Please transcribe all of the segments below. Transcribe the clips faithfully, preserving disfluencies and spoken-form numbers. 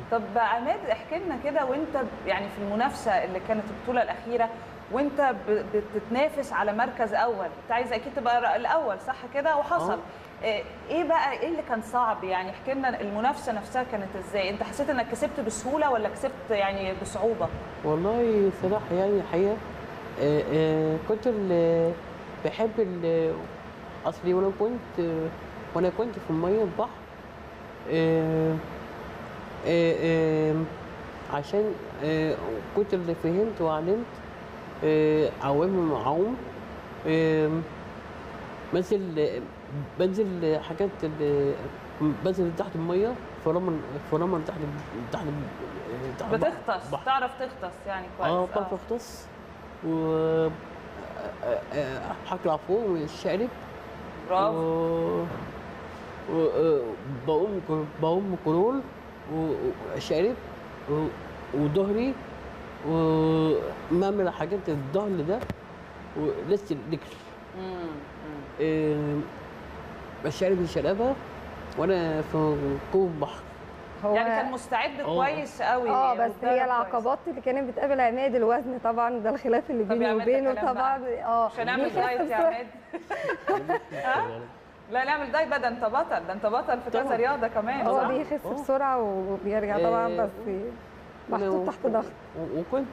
طب عماد احكي لنا كده، وانت يعني في المنافسه اللي كانت البطوله الاخيره وانت بتتنافس على مركز اول، انت عايز اكيد تبقى الاول صح كده وحصل. أوه. ايه بقى ايه اللي كان صعب؟ يعني احكي لنا المنافسه نفسها كانت ازاي؟ انت حسيت انك كسبت بسهوله ولا كسبت يعني بصعوبه؟ والله صراحه يعني الحقيقه آه آه كنت بحب اصلي وانا كنت وانا كنت في الميه البحر آه آه آه عشان آه كنت اللي فهمت وعلمت آه عوام عوم آه بنزل بنزل حاجات بنزل تحت الميه فرامل فرامل تحت تحت تحت بتغطس بحر. تعرف تغطس يعني كويس؟ اه بعرف اغطس و هطلع فوق والشقلب برافو. وبقوم بقوم كرول وشقلب وظهري وبعمل حاجات الظهر ده ولسه الرجل. امم بشقلب الشقلبه وانا في قوه البحر. هو يعني كان مستعد كويس قوي. اه بس هي العقبات اللي كانت بتقابل عماد الوزن طبعا، ده الخلاف اللي بيني وبينه طبعا. اه مش هنعمل دايت يا عماد. لا نعمل دايت بقى، ده انت بطل، ده انت بطل في كذا رياضه كمان. هو بيخس بسرعه وبيرجع طبعا بس محطوط تحت ضغط. وكنت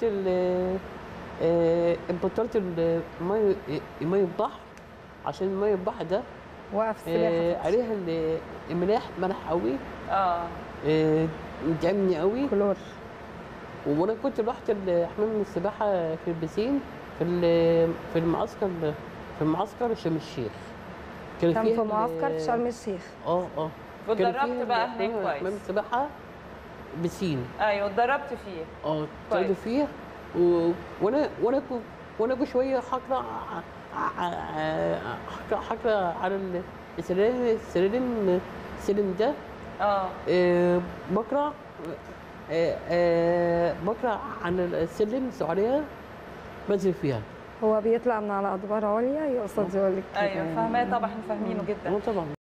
بطلت الميه ميه البحر عشان ميه البحر ده وقف السباحه عليها الملاح ملح قوي. اه تعبني قوي كلور. وانا كنت رحت حمام السباحه في البسين في في المعسكر في المعسكر شرم الشيخ. كان كان في معسكر في شرم الشيخ. اه اه واتدربت بقى هناك كويس؟ حمام السباحه بسين. ايوه اتدربت فيه. اه اتدربت فيه و... وانا وانا وانا بشويه هقرا هقرا على السلالم السلالم السلم ده. اه بقرا آه آه بقرا عن السلم السعوديه بنزل فيها. هو بيطلع من على ادوار عليا يقصد يقول لك ايوه فاهماه طبعا، فاهمينه جدا. طبعا.